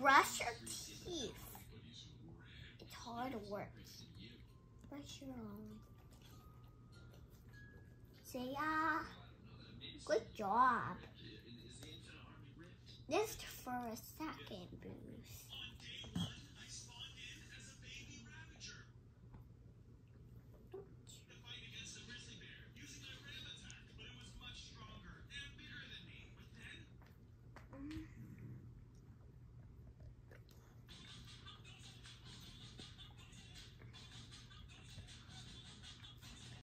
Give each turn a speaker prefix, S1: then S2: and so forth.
S1: brush your teeth. It's hard work. Brush your own. Zoey, good job. Just for a second boost.